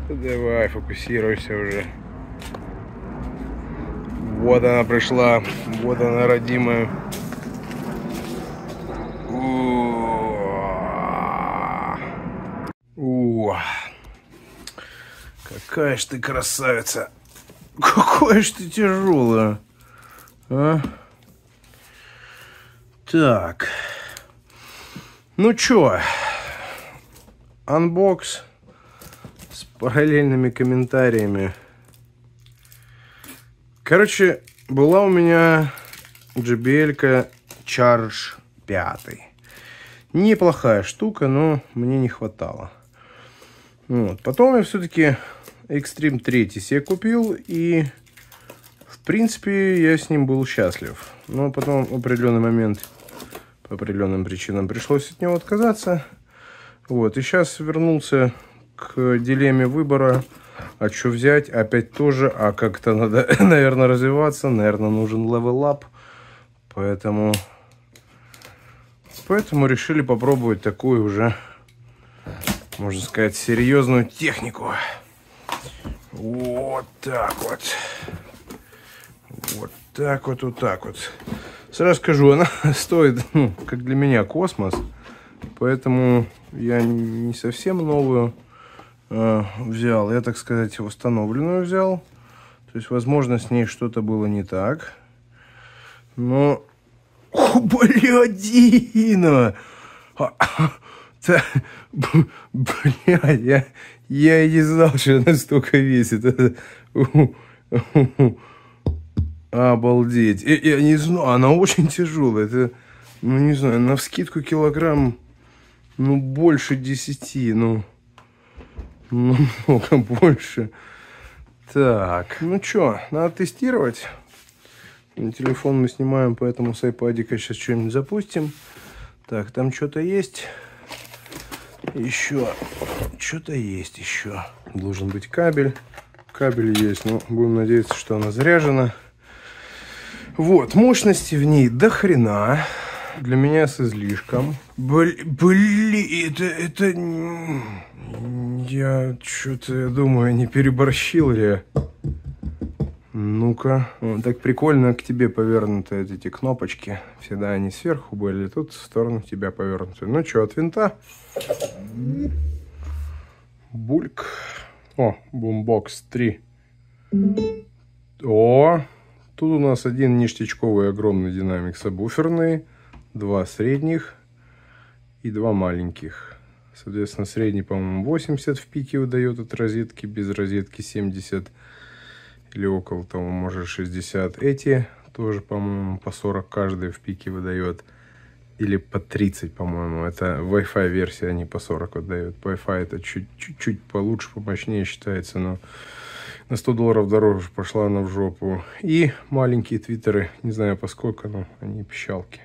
Давай, фокусируйся уже. Вот она пришла. Вот она, родимая. Какая ж ты красавица. Какая ж ты тяжелая. А? Так. Ну чё? Анбокс с параллельными комментариями. Короче, была у меня JBL-ка Charge 5. Неплохая штука, но мне не хватало. Вот. Потом я все-таки Extreme 3 себе купил, и в принципе я с ним был счастлив. Но потом в определенный момент по определенным причинам пришлось от него отказаться. Вот. И сейчас вернулся к дилемме выбора. А что взять? Опять тоже. А как-то надо, наверное, развиваться. Наверное, нужен level up. Поэтому решили попробовать такую уже, можно сказать, серьезную технику. Вот так вот. Вот так вот, вот так вот. Сразу скажу, она стоит, ну, как для меня, космос. Поэтому я не совсем новую взял. Я, так сказать, восстановленную взял. То есть, возможно, с ней что-то было не так. Но... О, блядина! Блядь, я и не знал, что она столько весит. Обалдеть. Я не знаю, она очень тяжелая. Это, ну, не знаю, навскидку килограмм, ну, больше 10, ну, намного больше. Так, ну что, надо тестировать. На телефон мы снимаем, поэтому с айпадика сейчас что-нибудь запустим. Так, там что-то есть. Еще. Что-то есть еще. Должен быть кабель. Кабель есть, но будем надеяться, что она заряжена. Вот, мощности в ней до хрена. Для меня с излишком. Блин, это... Я что-то думаю, не переборщил ли? Ну-ка. Так прикольно к тебе повернуты эти кнопочки. Всегда они сверху были, тут в сторону тебя повернуты. Ну что, от винта? Бульк. О, Boombox 3. О, тут у нас один ништячковый огромный динамик сабвуферный, 2 средних и 2 маленьких. Соответственно, средний, по-моему, 80 в пике выдает от розетки, без розетки 70 или около того, может, 60. Эти тоже, по-моему, по 40 каждый в пике выдает. Или по 30, по-моему. Это Wi-Fi версия, они по 40 выдают. Wi-Fi это чуть-чуть получше, помощнее считается, но на $100 дороже пошла она в жопу. И маленькие твиттеры, не знаю по сколько, но они пищалки.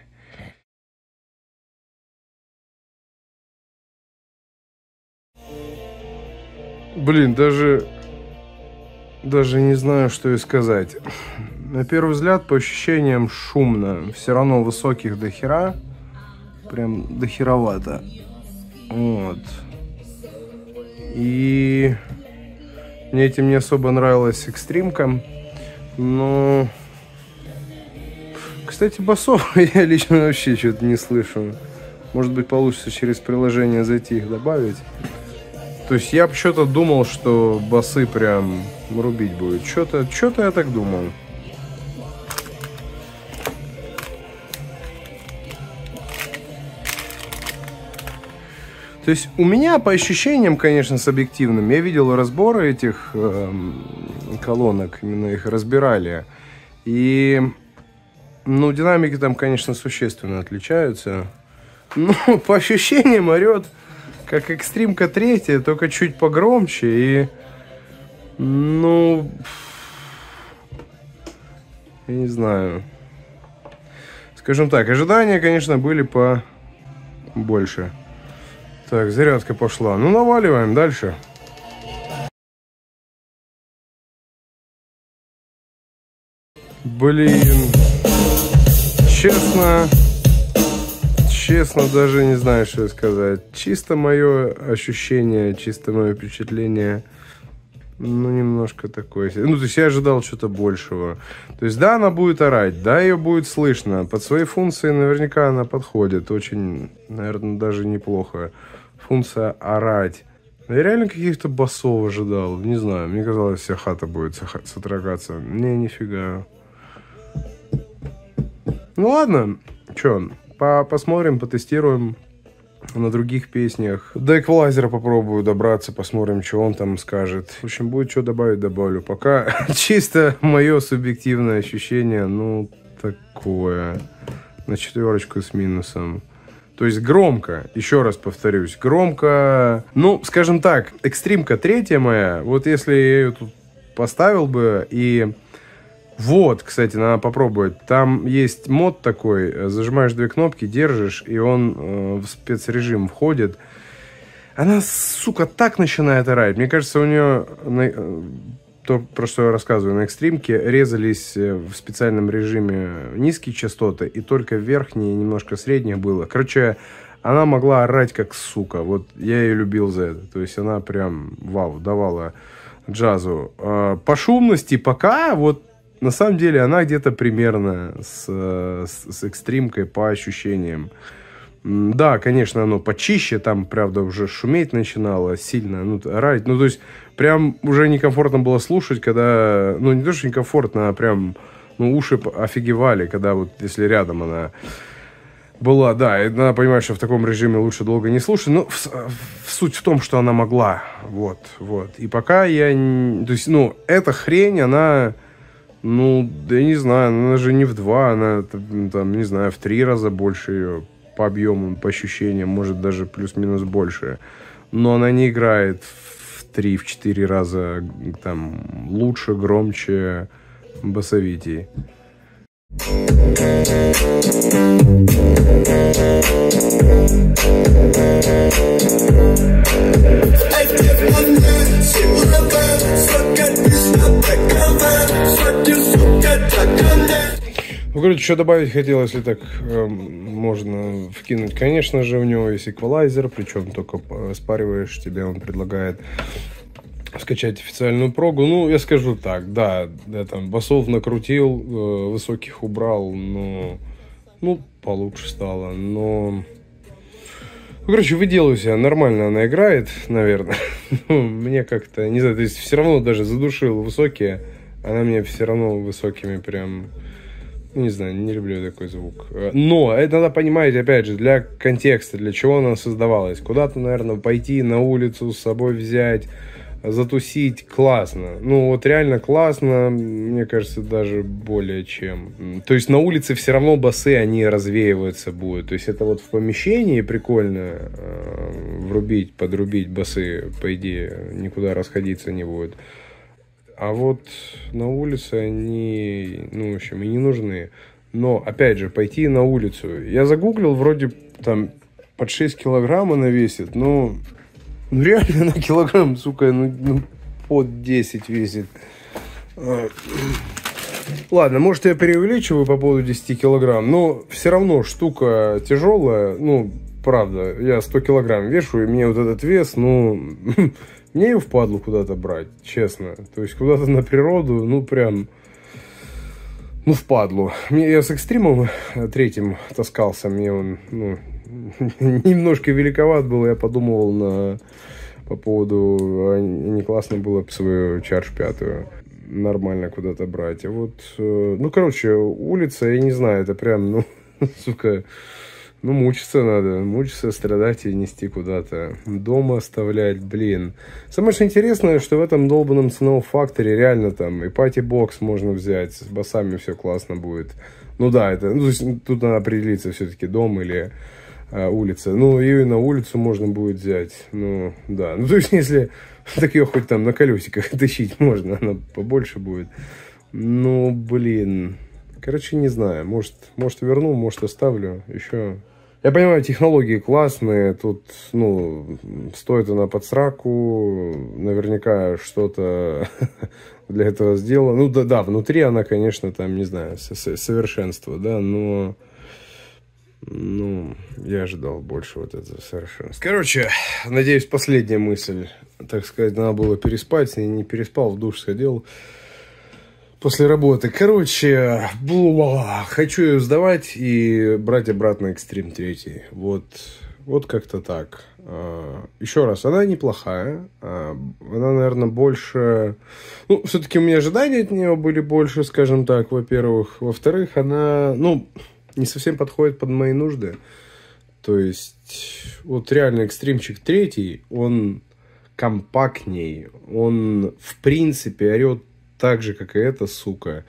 Блин, даже не знаю, что и сказать. На первый взгляд, по ощущениям, шумно. Все равно высоких до хера. Прям до херовато. Вот. И мне этим не особо нравилась экстримка. Но... Кстати, басов я лично вообще что-то не слышу. Может быть, получится через приложение зайти их добавить. То есть я что-то думал, что басы прям рубить будет. Что-то я так думал. То есть у меня, по ощущениям, конечно, субъективным, я видел разборы этих колонок, именно их разбирали. И, ну, динамики там, конечно, существенно отличаются. Но по ощущениям орет как экстримка 3, только чуть погромче. И, ну, я не знаю. Скажем так, ожидания, конечно, были побольше. Так, зарядка пошла. Ну, наваливаем дальше. Блин. Честно, даже не знаю, что сказать. Чисто мое ощущение, чисто мое впечатление. ну, немножко такое. Ну, то есть я ожидал что-то большего. То есть, да, она будет орать, да, ее будет слышно. Под свои функции наверняка она подходит. Очень, наверное, даже неплохо. Функция орать. Я реально каких-то басов ожидал. Не знаю, мне казалось, вся хата будет сотрагаться. Не, нифига. Ну, ладно. Че, посмотрим, потестируем на других песнях. До эквалайзера попробую добраться, посмотрим, что он там скажет. В общем, будет что добавить, добавлю. Пока чисто мое субъективное ощущение, ну, такое. На 4 с минусом. То есть громко, еще раз повторюсь, громко, ну, скажем так, экстримка 3 моя, вот если я ее тут поставил бы и... Вот, кстати, надо попробовать. Там есть мод такой, зажимаешь 2 кнопки, держишь, и он в спецрежим входит. Она, сука, так начинает орать. Мне кажется, у нее, то, про что я рассказываю, на экстримке резались в специальном режиме низкие частоты, и только верхние, немножко средних было. Короче, она могла орать как сука. Вот я ее любил за это. То есть она прям, вау, давала джазу. По шумности пока, вот, на самом деле, она где-то примерно с экстримкой по ощущениям. Да, конечно, оно почище, там, правда, уже шуметь начинало сильно, ну, орать. Ну, то есть, прям уже некомфортно было слушать, когда... Ну, не то, что некомфортно, а прям, ну, уши офигевали, когда вот, если рядом она была, да, и надо понимать, что в таком режиме лучше долго не слушать, но суть в том, что она могла, вот. И пока я... То есть, ну, эта хрень, она... Ну, да я не знаю, она же не в 2, она там, не знаю, в 3 раза больше ее по объему, по ощущениям, может даже плюс-минус больше. Но она не играет в 3-4 раза там лучше, громче, басовитей. Ну, короче, что добавить хотел, если так можно вкинуть. Конечно же, у него есть эквалайзер, причем только спариваешь, тебе он предлагает скачать официальную прогу. Ну, я скажу так, да, я там басов накрутил, высоких убрал, но, ну, получше стало, но... Ну, короче, выделаю себя, нормально она играет, наверное. Мне как-то, не знаю, то есть все равно даже задушил высокие, она мне все равно высокими прям... Не знаю, не люблю такой звук. Но это надо понимать, опять же, для контекста, для чего она создавалась. Куда-то, наверное, пойти на улицу, с собой взять, затусить, классно. Ну, вот реально классно, мне кажется, даже более чем. То есть на улице все равно басы, они развеиваться будут. То есть это вот в помещении прикольно врубить, подрубить басы, по идее, никуда расходиться не будет. А вот на улице они, ну, в общем, и не нужны. Но, опять же, пойти на улицу. Я загуглил, вроде там под 6 килограмм она весит. Но реально на килограмм, сука, ну под 10 весит. Ладно, может, я преувеличиваю по поводу 10 килограмм. Но все равно штука тяжелая. Ну, правда, я 100 килограмм вешу, и мне вот этот вес, ну... Мне ее впадлу куда-то брать, честно. То есть куда-то на природу, ну прям, ну впадлу. Я с экстримом 3 таскался, мне он, ну, немножко великоват был. Я подумывал по поводу, не классно было бы свою чардж 5 нормально куда-то брать. А вот, ну короче, улица, я не знаю, это прям, ну, сука... Ну, мучиться надо, мучиться, страдать и нести куда-то. Дома оставлять, блин. Самое что интересное, что в этом долбанном ценовом факторе реально там и пати-бокс можно взять, с басами все классно будет. Ну да, это, ну, то есть, тут надо определиться все-таки, дом или улица. Ну, ее и на улицу можно будет взять, ну, да. Ну, то есть, если так ее хоть там на колесиках тащить можно, она побольше будет. Ну, блин. Короче, не знаю, может верну, может оставлю, еще... Я понимаю, технологии классные, тут, ну, стоит она под сраку, наверняка что-то для этого сделано. Ну, да, внутри она, конечно, там, не знаю, совершенство, да, но, ну, я ожидал больше вот этого совершенства. Короче, надеюсь, последняя мысль. так сказать, надо было переспать, и не переспал, в душ сходил после работы. Короче, хочу ее сдавать и брать обратно Extreme 3. Вот как-то так. Еще раз, она неплохая. Она, наверное, больше... Ну, все-таки у меня ожидания от нее были больше, скажем так, во-первых. Во-вторых, она, не совсем подходит под мои нужды. То есть, вот реально Экстримчик 3, он компактней. Он, в принципе, орет так же, как и эта сука.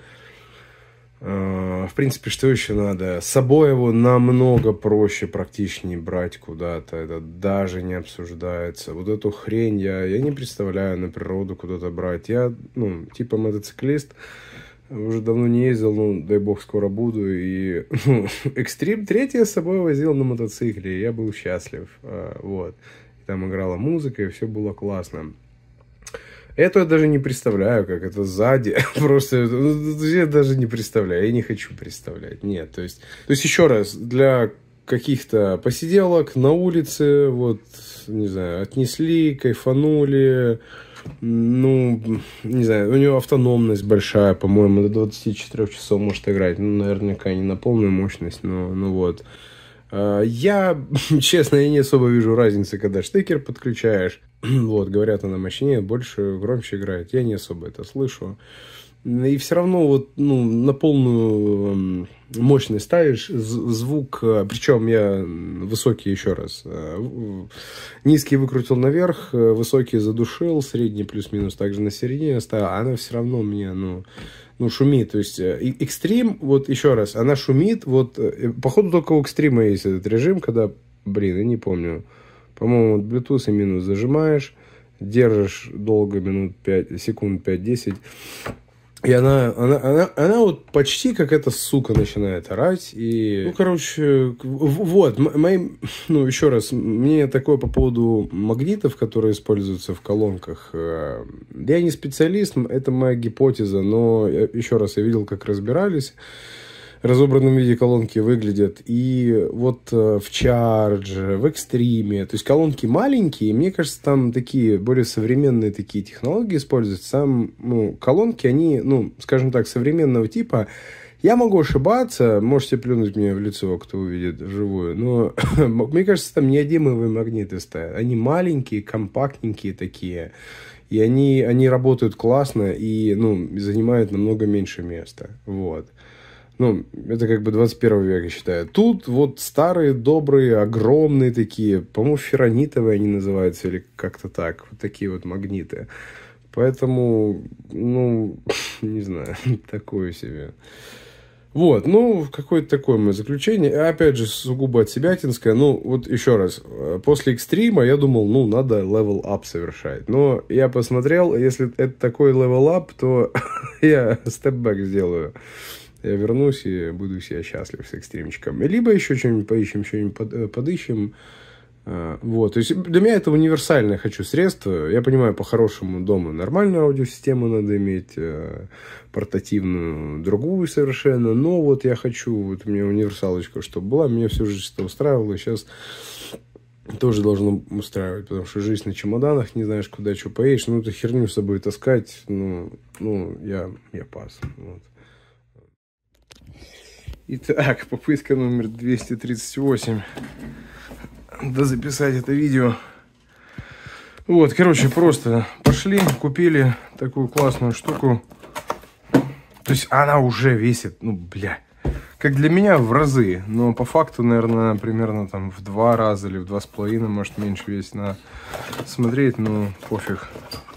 В принципе, что еще надо? С собой его намного проще, практичнее брать куда-то. Это даже не обсуждается. Вот эту хрень я не представляю на природу куда-то брать. Я, типа мотоциклист, уже давно не ездил, дай бог, скоро буду. И Extreme 3 я с собой возил на мотоцикле, и я был счастлив. Вот. И там играла музыка, и все было классно. Это я даже не представляю, как это сзади. Просто я даже не представляю. Я не хочу представлять. Нет, то есть еще раз, для каких-то посиделок на улице, вот, не знаю, отнесли, кайфанули. Не знаю, у него автономность большая, по-моему, до 24 часов может играть. Наверняка не на полную мощность, но вот. Я, честно, я не особо вижу разницы, когда штекер подключаешь. Вот, говорят, она мощнее, больше, громче играет. Я не особо это слышу. И все равно вот, на полную мощность ставишь, звук, причем я высокий, еще раз, низкий выкрутил наверх, высокий задушил, средний плюс-минус также на середине оставил, а она все равно мне, шумит. То есть Extreme, вот еще раз, она шумит, вот, походу только у Extreme есть этот режим, когда, я не помню, по-моему, Bluetooth и минус зажимаешь, держишь долго, секунд 5-10, и она вот почти как эта сука начинает орать. И, вот, еще раз, мне такое по поводу магнитов, которые используются в колонках. Я не специалист, это моя гипотеза, но еще раз, я видел, как разбирались. В разобранном виде колонки выглядят. И вот в Charge, в Extreme. То есть колонки маленькие. Мне кажется, там такие более современные такие технологии используются. Колонки, они, скажем так, современного типа. Я могу ошибаться. Можете плюнуть мне в лицо, кто увидит вживую. Но мне кажется, там неодимовые магниты стоят. Они маленькие, компактненькие такие. И они работают классно и занимают намного меньше места. Вот. Это как бы 21 век, я считаю. Тут вот старые, добрые, огромные такие, по-моему, ферронитовые они называются, или как-то так. Вот такие вот магниты. Поэтому, не знаю, такое себе. Вот, какое-то такое мое заключение. Опять же, сугубо отсебятинское. Вот еще раз. После Экстрима я думал, надо level up совершать. Но я посмотрел, если это такой level up, то я степ-бэк сделаю. Я вернусь и буду себя счастлив с Экстримчиком. Либо еще что-нибудь поищем, что-нибудь подыщем. Вот. То есть для меня это универсальное хочу средство. Я понимаю, по-хорошему дома нормальную аудиосистему надо иметь, портативную, другую совершенно. Но вот я хочу, вот у меня универсалочка, чтобы была. Меня всю жизнь это устраивало. Сейчас тоже должно устраивать, потому что жизнь на чемоданах, не знаешь, куда что поедешь. Эту херню с собой таскать, я пас. Вот. Итак, попытка номер 238. Записать это видео. Вот, просто пошли, купили такую классную штуку. То есть она уже весит, как для меня в разы. Но по факту, наверное, примерно там в 2 раза или в 2,5, может, меньше весит. Надо смотреть, пофиг.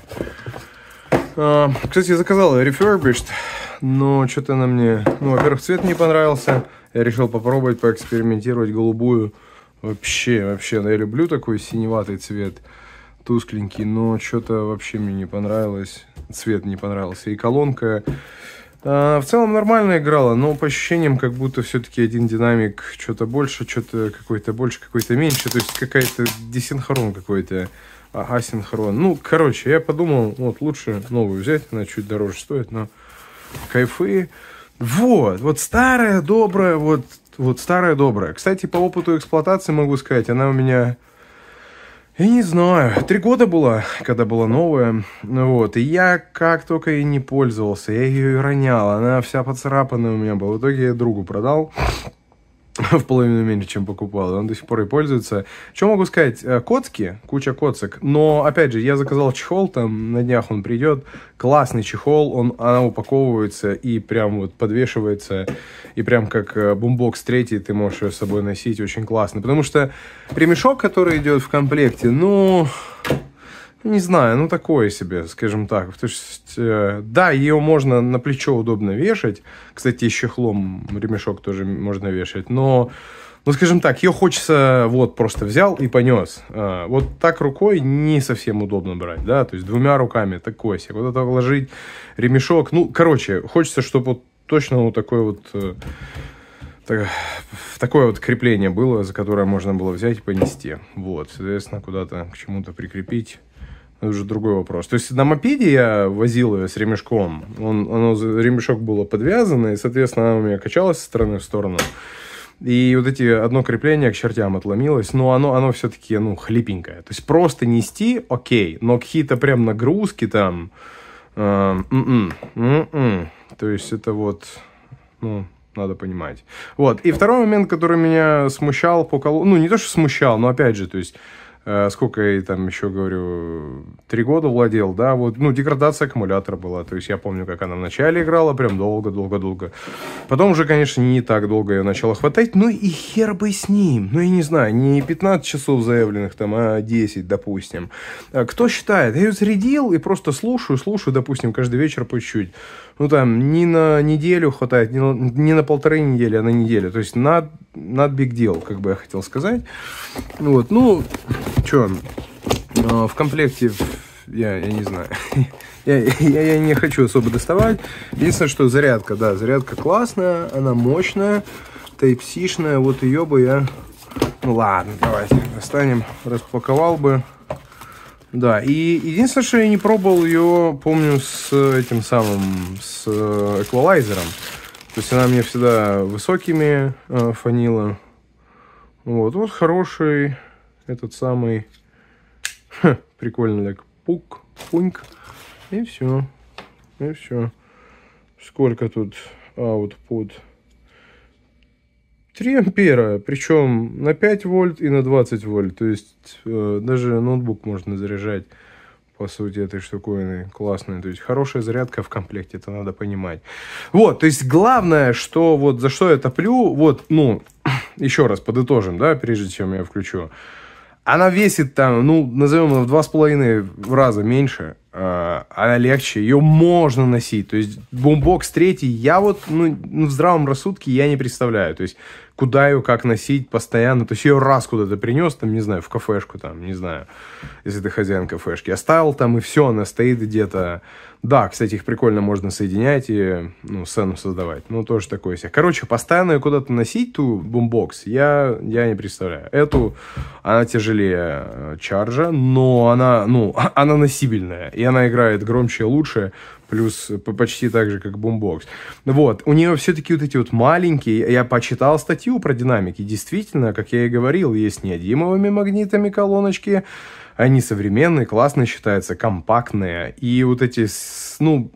Кстати, я заказал refurbished. Но что-то она мне... во-первых, цвет не понравился. Я решил попробовать, поэкспериментировать голубую. Вообще, я люблю такой синеватый цвет. Тускленький. Но что-то вообще мне не понравилось. Цвет не понравился. И колонка... в целом нормально играла. Но по ощущениям, как будто все-таки один динамик что-то больше, что-то какой-то больше, какой-то меньше. То есть какая-то десинхрон какой-то. Асинхрон. Я подумал, лучше новую взять. Она чуть дороже стоит, но... Кайфы. Вот старая, добрая, вот старая, добрая. Кстати, по опыту эксплуатации могу сказать, она у меня Я не знаю, 3 года была, когда была новая, вот, и я как только и не пользовался, я ее и ронял, она вся поцарапанная у меня была, в итоге я другу продал, в половину меньше, чем покупал, он до сих пор и пользуется. Что могу сказать, коцки, куча коцок, но, опять же, я заказал чехол, там, на днях он придет, классный чехол, она упаковывается и прям вот подвешивается, и прям как бумбокс 3 ты можешь ее с собой носить, очень классно, потому что ремешок, который идет в комплекте, ну... Не знаю, ну такое себе, скажем так. То есть, да, ее можно на плечо удобно вешать. Кстати, с чехлом ремешок тоже можно вешать. Но, ну скажем так, ее хочется вот просто взял и понес. Вот так рукой не совсем удобно брать, да. То есть 2 руками такой себе. Вот это вложить ремешок. Ну, короче, хочется, чтобы вот точно вот такой вот... такое вот крепление было, за которое можно было взять и понести. Вот, соответственно, куда-то к чему-то прикрепить. Это уже другой вопрос. То есть на мопеде я возил ее с ремешком. Ремешок было подвязано, и, соответственно, она у меня качалась со стороны в сторону. И вот эти одно крепление к чертям отломилось, но оно все-таки, ну, хлипенькое. То есть просто нести, окей, но какие-то прям нагрузки там... То есть это вот, ну... Надо понимать. Вот. И второй момент, который меня смущал по колонке... Ну, не то, что смущал, но опять же, то есть... сколько я там еще говорю... 3 года владел, да, вот... Ну, деградация аккумулятора была. То есть я помню, как она вначале играла, прям долго-долго-долго. Потом уже, конечно, не так долго ее начала хватать. Ну, и хер бы с ним. Ну, я не знаю, не 15 часов заявленных там, а 10, допустим. Кто считает? Я ее зарядил и просто слушаю, допустим, каждый вечер по чуть-чуть. Ну, там, не на неделю хватает, не на 1,5 недели, а на неделю. То есть, not big deal, как бы я хотел сказать. Вот, ну, что, в комплекте, я не знаю, я не хочу особо доставать. Единственное, что зарядка, да, зарядка классная, она мощная, Type-C-шная, вот ее бы я... Ну, ладно, давайте достанем, распаковал бы. Да, и единственное, что я не пробовал ее, помню, с этим самым, с эквалайзером. То есть она мне всегда высокими фонила. Вот хороший этот самый, прикольно так, пуньк, и все. Сколько тут output? 3 ампера, причем на 5 вольт и на 20 вольт. То есть даже ноутбук можно заряжать, по сути, этой штуковиной. Классная. То есть хорошая зарядка в комплекте, это надо понимать. Вот, то есть главное, что вот за что я топлю, вот, ну, еще раз подытожим, да, прежде чем я включу. Она весит там, ну, назовем ее в 2,5 раза меньше. Она легче, ее можно носить. То есть бумбокс 3 я вот, ну, в здравом рассудке я не представляю. То есть куда ее, как носить постоянно. То есть ее раз куда-то принес, там, не знаю, в кафешку, там, не знаю, если ты хозяин кафешки. Оставил там, и все, она стоит где-то. Да, кстати, их прикольно можно соединять и, ну, сцену создавать. Ну, тоже такое себе. Короче, постоянно ее куда-то носить, ту бумбокс, я не представляю. Эту, она тяжелее чарджа, но она, ну, она носибельная. И она играет громче и лучше, плюс почти так же, как бумбокс. Вот, у нее все-таки вот эти вот маленькие, я почитал статью про динамики, действительно, как я и говорил, есть неодимовыми магнитами колоночки, они современные, классные считаются, компактные, и вот эти, ну,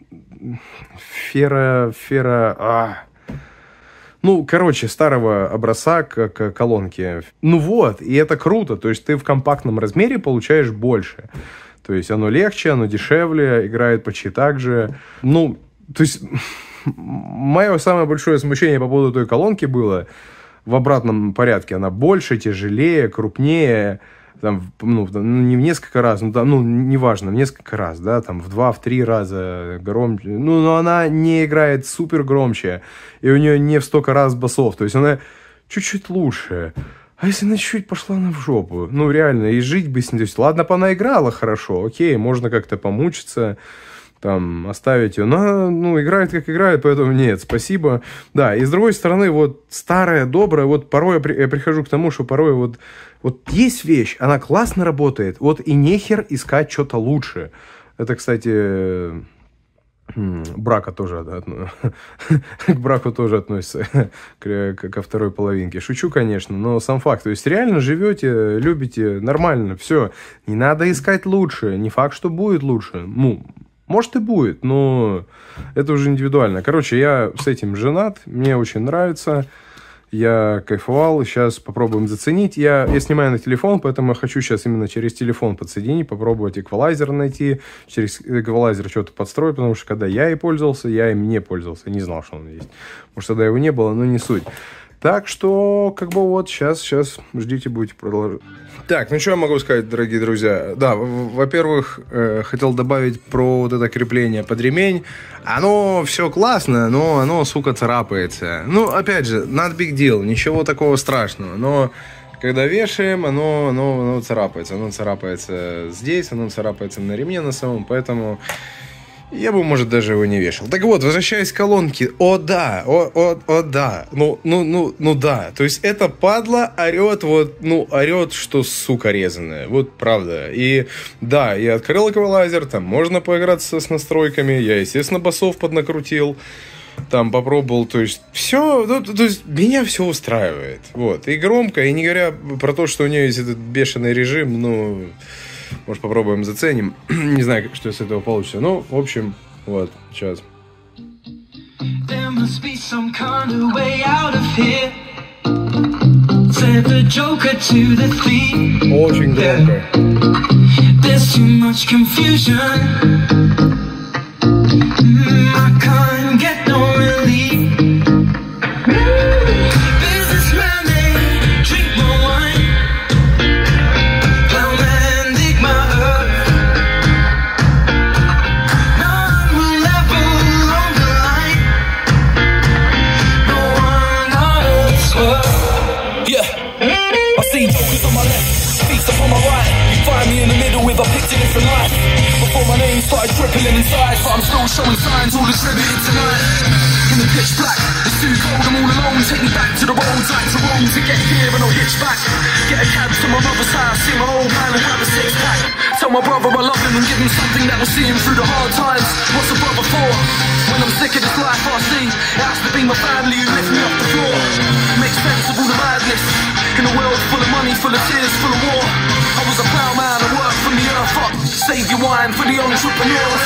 ну, короче, старого образца, как колонки. Ну вот, и это круто, то есть ты в компактном размере получаешь больше. То есть оно легче, оно дешевле, играет почти так же. Ну, то есть мое самое большое смущение по поводу той колонки было в обратном порядке. Она больше, тяжелее, крупнее, там, ну, не в несколько раз, ну, там, ну, неважно, в несколько раз, да, там, в 2-3 раза громче. Ну, но она не играет супер громче, и у нее не в столько раз басов. То есть она чуть-чуть лучше. А если она чуть-чуть пошла на в жопу? Ну, реально, и жить бы с ней. То есть, ладно, бы она играла хорошо, окей, можно как-то помучиться, там, оставить ее. Но, ну, играет как играет, поэтому нет, спасибо. Да, и с другой стороны, вот, старая, добрая, вот, порой я прихожу к тому, что порой вот есть вещь, она классно работает, вот, и нехер искать что-то лучше. Это, кстати, брака тоже к браку тоже относится, ко второй половинке. Шучу, конечно, но сам факт. То есть реально живете, любите, нормально, все. Не надо искать лучше. Не факт, что будет лучше. Ну, может и будет, но это уже индивидуально. Короче, я с этим женат, мне очень нравится. Я кайфовал, сейчас попробуем заценить. Я снимаю на телефон, поэтому я хочу сейчас именно через телефон подсоединить, попробовать эквалайзер найти, через эквалайзер что-то подстроить, потому что когда я и пользовался, я им не пользовался, не знал, что он есть. Может, тогда его не было, но не суть. Так что, как бы вот, сейчас, ждите, будете продолжать. Так, ну что я могу сказать, дорогие друзья? Да, во-первых, хотел добавить про вот это крепление под ремень. Оно все классно, но оно, сука, царапается. Ну, опять же, not big deal, ничего такого страшного, но... Когда вешаем, оно царапается. Оно царапается здесь, оно царапается на ремне на самом, поэтому... Я бы, может, даже его не вешал. Так вот, возвращаясь к колонке. О, да, да. Ну, да. То есть, эта падла орет, орет, что сука резаная. Вот правда. И, да, я открыл эквалайзер, там можно поиграться с настройками. Я, естественно, басов поднакрутил. Там попробовал, то есть, все, то есть, меня все устраивает. Вот. И громко, и не говоря про то, что у нее есть этот бешеный режим, ну... Может, попробуем, заценим. Не знаю, что с этого получится. Ну, в общем, вот, сейчас. Очень громко. Started dripping inside, but I'm still showing signs, all distributed tonight. In the pitch black, it's too cold, I'm all alone. Take me back to the roads, like to roam to get here and I'll hitch back. Get a cab to my mother's house, see my old man and have a six-pack. Tell my brother I love him and give him something that will see him through the hard times. What's a brother for? When I'm sick of this life I see, it has to be my family who lift me off the floor. Make sense of all the madness, in a world full of money, full of tears, full of war. I was a plowman, I worked from the earth up. Save your wine for the entrepreneurs.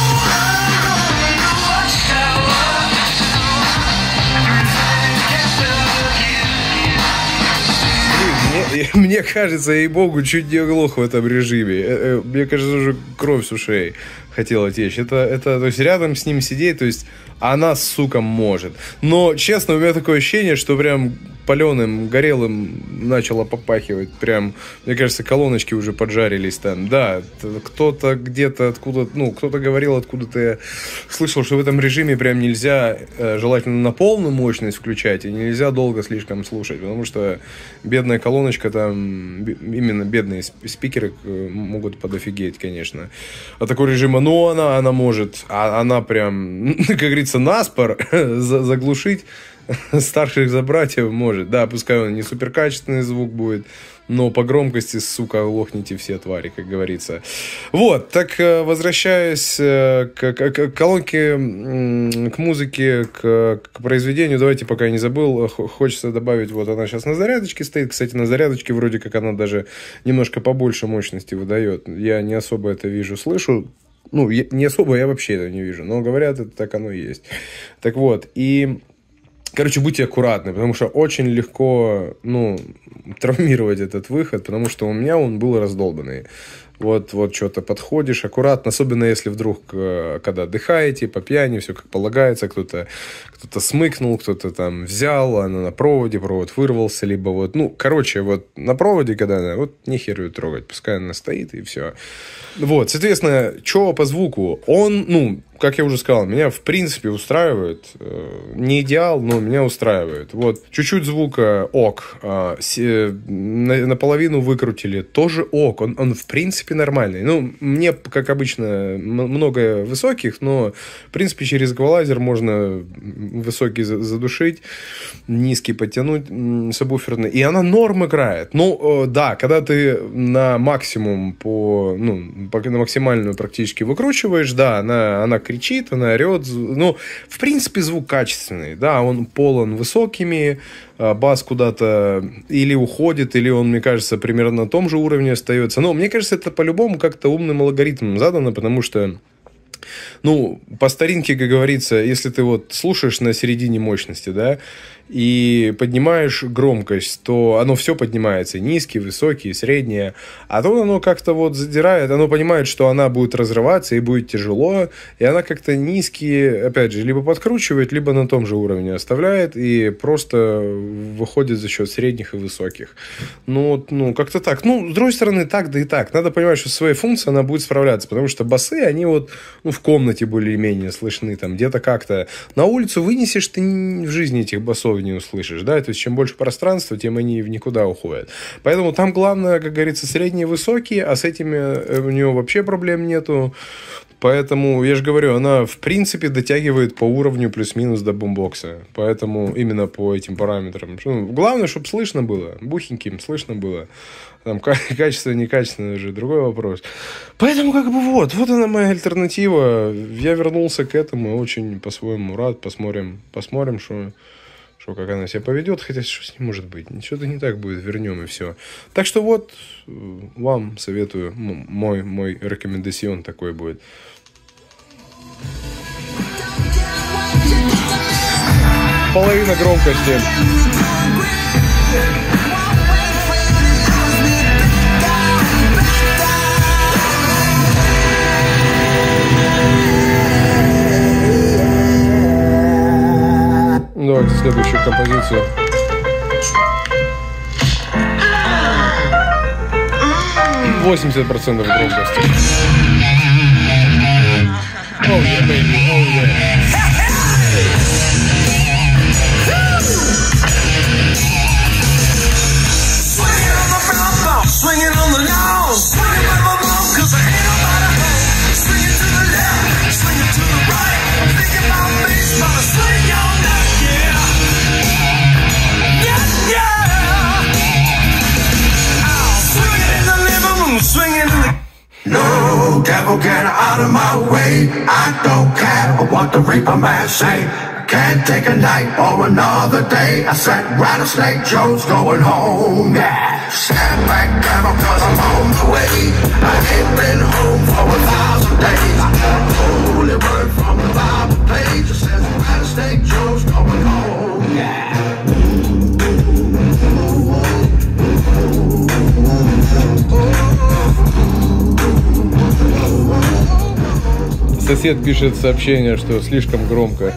Мне кажется, ей-богу, чуть не оглох в этом режиме. Мне кажется, уже кровь с ушей хотела течь. Это, то есть, рядом с ним сидеть, то есть, она, сука, может. Но, честно, у меня такое ощущение, что прям паленым, горелым начало попахивать. Прям, мне кажется, колоночки уже поджарились там. Да, кто-то где-то откуда, кто-то говорил откуда-то, я слышал, что в этом режиме прям нельзя, желательно на полную мощность включать, и нельзя долго слишком слушать, потому что бедная колоночка там, именно бедные спикеры могут подофигеть, конечно. А такой режим, она может, она прям, как говорится, наспор заглушить старших забратьев может. Да, пускай он не суперкачественный звук будет, но по громкости, сука, лохните все твари, как говорится. Вот, так возвращаясь к колонке, к музыке, к произведению, давайте, пока я не забыл, хочется добавить, вот она сейчас на зарядочке стоит. Кстати, на зарядочке вроде как она даже немножко побольше мощности выдает. Я не особо это вижу, слышу. Ну, не особо, я вообще это не вижу. Но говорят, это так оно и есть. Так вот, и... Короче, будьте аккуратны, потому что очень легко, травмировать этот выход, потому что у меня он был раздолбанный. Вот что-то подходишь аккуратно, особенно если вдруг, когда отдыхаете, по пьяни, все как полагается, кто-то смыкнул, кто-то там взял, она на проводе, провод вырвался, либо на проводе, когда она, нехер ее трогать, пускай она стоит и все. Вот, соответственно, что по звуку? Он, как я уже сказал, меня в принципе устраивает. Не идеал, но меня устраивает. Вот, чуть-чуть звука ок. Наполовину выкрутили, тоже ок. Он в принципе нормальный. Мне, как обычно, много высоких, но в принципе через эквалайзер можно высокий задушить, низкий подтянуть сабвуферный. И она норм играет. Да, когда ты на максимум на максимальную практически выкручиваешь, да, она кричит, она орет. Ну, в принципе, звук качественный, да, он полон высокими, бас куда-то или уходит, или он, мне кажется, примерно на том же уровне остается. Но мне кажется, это по-любому как-то умным алгоритмом задано, потому что, ну, по старинке, как говорится, если ты вот слушаешь на середине мощности, да, и поднимаешь громкость, то оно все поднимается. Низкие, высокие, средние. А то оно как-то вот задирает. Оно понимает, что она будет разрываться и будет тяжело. И она как-то низкие, опять же, либо подкручивает, либо на том же уровне оставляет. И просто выходит за счет средних и высоких. Ну, как-то так. Ну, с другой стороны, так да и так. Надо понимать, что своей функцией она будет справляться. Потому что басы, они вот в комнате более-менее слышны. Там где-то как-то. На улицу вынесешь, ты в жизни этих басов не услышишь, да, то есть чем больше пространства, тем они в никуда уходят. Поэтому там главное, как говорится, средние и высокие, а с этими у него вообще проблем нету. Поэтому, я же говорю, она в принципе дотягивает по уровню плюс-минус до бумбокса. Поэтому именно по этим параметрам. Главное, чтобы слышно было, бухеньким слышно было. Там качество, некачественно, уже другой вопрос. Поэтому, как бы, вот она моя альтернатива. Я вернулся к этому, очень по-своему рад. Посмотрим, что как она себя поведет, хотя что с ним может быть? Что-то не так будет, вернем и все. Так что вот, вам советую, мой рекомендацион такой будет. Половина громкости. Давайте следующую композицию. %80 громкости. Oh yeah, baby, oh yeah. Swinging on the lawn, swinging by my mom, 'cause I ain't nobody home. Swinging to the left, swinging to the right. Thinking about bass, but I swing all night, yeah. Yeah, yeah. Oh, swinging in the living room, swinging in the... No, devil, get out of my way. I don't care what the Reaper man say. Can't take a night or another day. I said Rattlesnake Joe's going home, yeah. Stand back, devil, 'cause I'm on the way. I ain't been home for 1,000 days. Holy word from the Bible page. It says Rattlesnake Joe's going home, yeah. Сосед пишет сообщение, что слишком громко.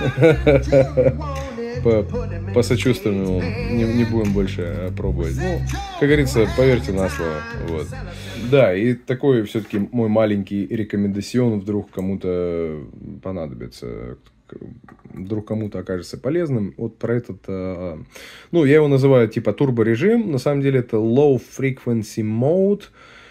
Посочувствуем ему, не будем больше пробовать. Ну, как говорится, поверьте на слово. Вот. Да, и такой все-таки мой маленький рекомендацион вдруг кому-то понадобится, вдруг кому-то окажется полезным. Вот про этот, ну, я его называю типа турборежим, на самом деле это low frequency mode.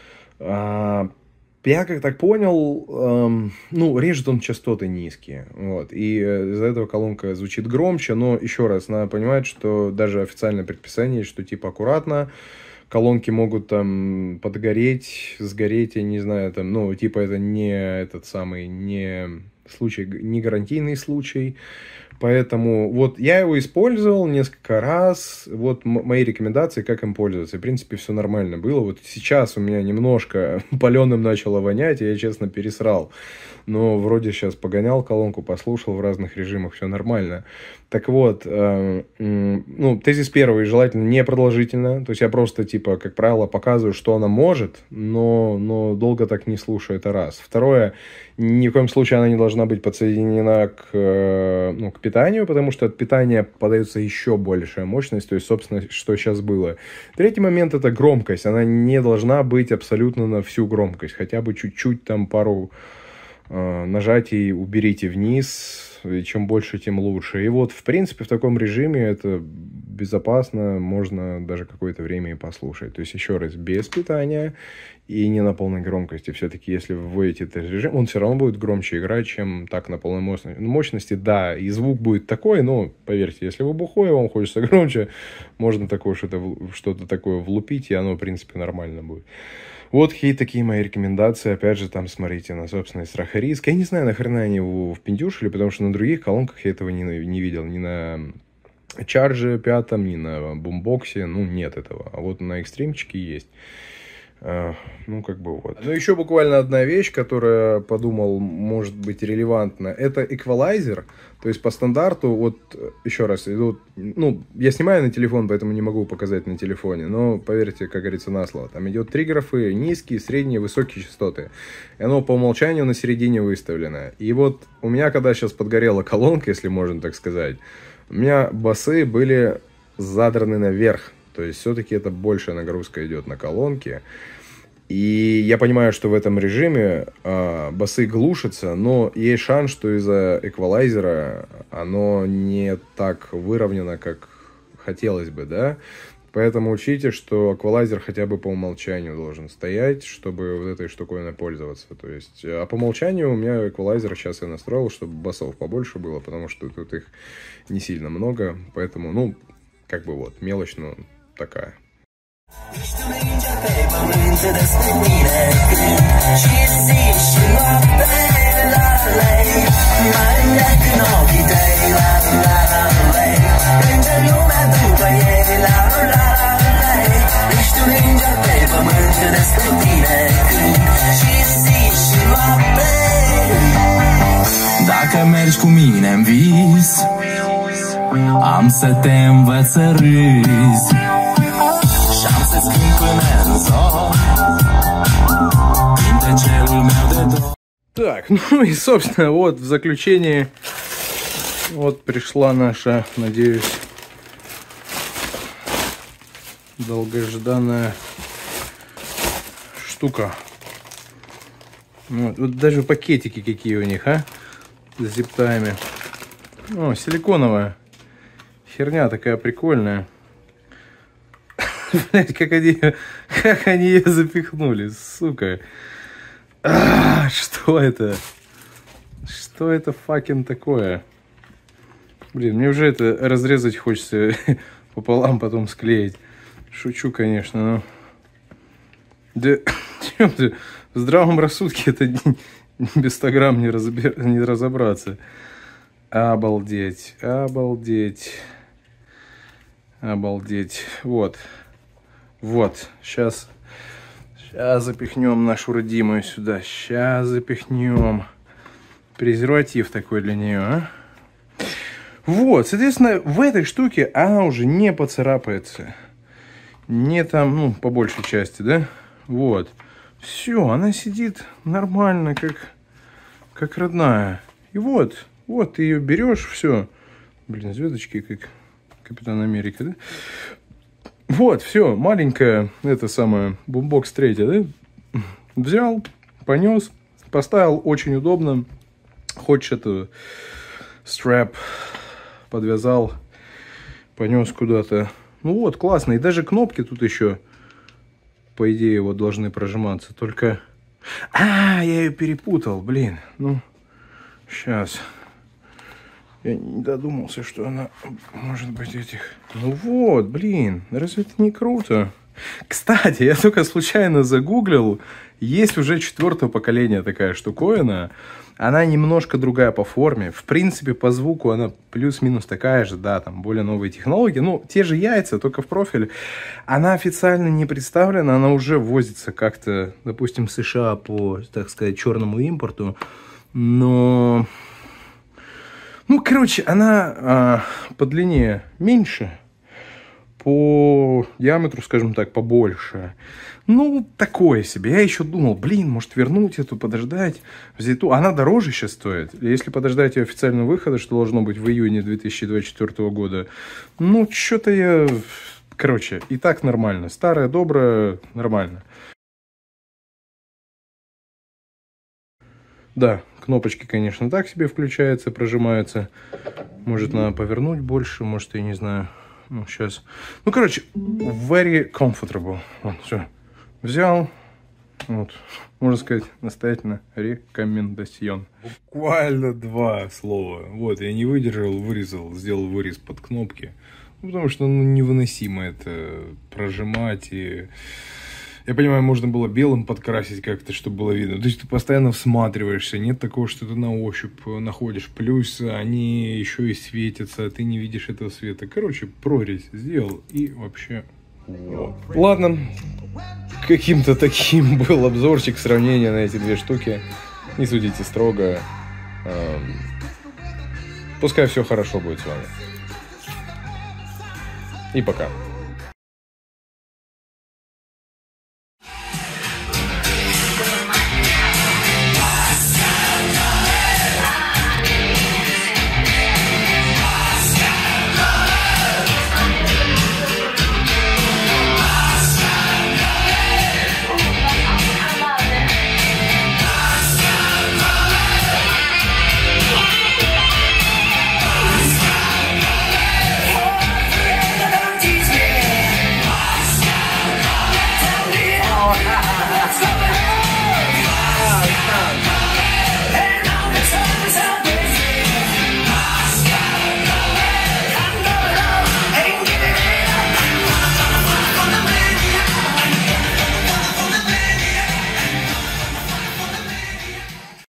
Я как так понял, ну, режет он частоты низкие, вот, и из-за этого колонка звучит громче, но, еще раз, надо понимать, что даже официальное предписание, что, типа, аккуратно, колонки могут, там, подгореть, сгореть, я не знаю, там, ну, типа, это не этот самый, не случай, не гарантийный случай. Поэтому вот я его использовал несколько раз. Вот мои рекомендации, как им пользоваться. В принципе, все нормально было. Вот сейчас у меня немножко паленым начало вонять, и я, честно, пересрал. Но вроде сейчас погонял колонку, послушал в разных режимах, все нормально. Так вот, ну, тезис первый, желательно не продолжительно. То есть я просто, типа, как правило, показываю, что она может, но долго так не слушаю, это раз. Второе, ни в коем случае она не должна быть подсоединена к питанию, потому что от питания подается еще большая мощность, то есть, собственно, что сейчас было. Третий момент – это громкость. Она не должна быть абсолютно на всю громкость, хотя бы чуть-чуть, там, пару нажатий уберите вниз, и чем больше, тем лучше. И вот, в принципе, в таком режиме это безопасно, можно даже какое-то время и послушать. То есть, еще раз, без питания и не на полной громкости. Все-таки, если вы вводите этот режим, он все равно будет громче играть, чем так на полной мощности. Да, и звук будет такой, но, поверьте, если вы бухой, вам хочется громче, можно такое что-то такое влупить, и оно, в принципе, нормально будет. Вот какие такие мои рекомендации. Опять же, там смотрите на собственный страх и риск. Я не знаю, нахрена они его впендюшили, потому что на других колонках я этого не видел. Ни на Charge 5, ни на бумбоксе. Ну, нет этого. А вот на экстримчике есть. Ну, как бы вот. Ну, еще буквально одна вещь, которая, подумал, может быть релевантна. Это эквалайзер. То есть, по стандарту, вот, еще раз, идут, ну, я снимаю на телефон, поэтому не могу показать на телефоне. Но, поверьте, как говорится, на слово. Там идет 3 графы: низкие, средние, высокие частоты. И оно по умолчанию на середине выставлено. И вот у меня, когда сейчас подгорела колонка, если можно так сказать, у меня басы были задраны наверх. То есть, все-таки это большая нагрузка идет на колонки. И я понимаю, что в этом режиме басы глушатся, но есть шанс, что из-за эквалайзера оно не так выровнено, как хотелось бы, да? Поэтому учите, что эквалайзер хотя бы по умолчанию должен стоять, чтобы вот этой штуковиной пользоваться. То есть, а по умолчанию у меня эквалайзер сейчас я настроил, чтобы басов побольше было, потому что тут их не сильно много. Поэтому, ну, как бы вот, мелочь, но такая. Dacă mergi cu mine în vis, am să te învăț să râzi și am să-ți cânt până în zor din tăcerul meu de dor. Так, ну и, собственно, вот в заключение вот пришла наша, надеюсь, долгожданная штука. Вот даже пакетики какие у них, а? С зиптами. О, силиконовая. Херня такая прикольная. Блять, как они ее запихнули, сука. Что это? Что это факин такое? Блин, мне уже это разрезать хочется пополам, потом склеить. Шучу, конечно, но... Да, чем ты? В здравом рассудке это без 100 грамм не разобраться. Обалдеть, обалдеть. Обалдеть. Вот. Вот. Сейчас запихнем нашу родимую сюда. Сейчас запихнем. Презерватив такой для нее, а? Вот, соответственно, в этой штуке она уже не поцарапается. Не там, ну, по большей части, да? Вот. Все, она сидит нормально, как родная. И вот ты ее берешь, все. Блин, звездочки, как Капитан Америка, да? Вот, все, маленькая, это самая, бумбокс 3, да? Взял, понес, поставил, очень удобно. Хочешь это, стрэп, подвязал, понес куда-то. Ну вот, классно. И даже кнопки тут еще, по идее, вот должны прожиматься. Только... я ее перепутал, блин. Ну, сейчас. Я не додумался, что она может быть этих... Ну вот, блин, разве это не круто? Кстати, я только случайно загуглил. Есть уже 4-го поколения такая штуковина. Она немножко другая по форме. В принципе, по звуку она плюс-минус такая же, да, там более новые технологии. Ну, те же яйца, только в профиль. Она официально не представлена, она уже ввозится как-то, допустим, в США по, так сказать, черному импорту. Но... Ну, короче, она по длине меньше, по диаметру, скажем так, побольше. Ну, такое себе. Я еще думал, блин, может вернуть эту, подождать, взять ту. Она дороже сейчас стоит. Если подождать ее официального выхода, что должно быть в июне 2024 года, ну, что-то я... Короче, и так нормально. Старая, добрая, нормально. Да, кнопочки, конечно, так себе включаются, прожимаются. Может, надо повернуть больше, может, я не знаю. Ну, сейчас. Ну, короче, very comfortable. Вот, все. Взял. Вот. Можно сказать, настоятельно рекомендацион. Буквально 2 слова. Вот, я не выдержал, вырезал, сделал вырез под кнопки. Ну, потому что, ну, невыносимо это прожимать и Я понимаю, можно было белым подкрасить как-то, чтобы было видно. То есть ты постоянно всматриваешься, нет такого, что ты на ощупь находишь. Плюс они еще и светятся, а ты не видишь этого света. Короче, прорезь сделал и вообще... Вот. Ладно, каким-то таким был обзорчик, сравнения на эти две штуки. Не судите строго. Пускай все хорошо будет с вами. И пока.